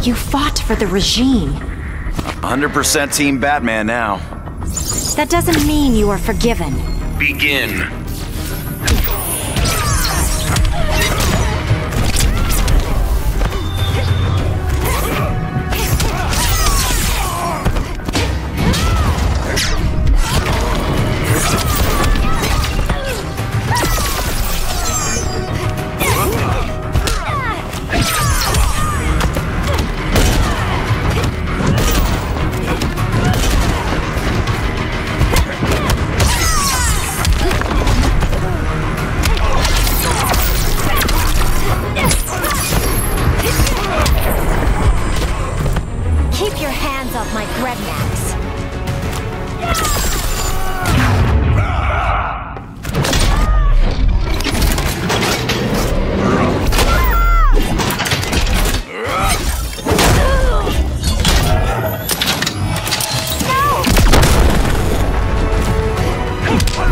You fought for the regime. 100% Team Batman now. That doesn't mean you are forgiven. Begin. Keep your hands off my dreadnoughts. No!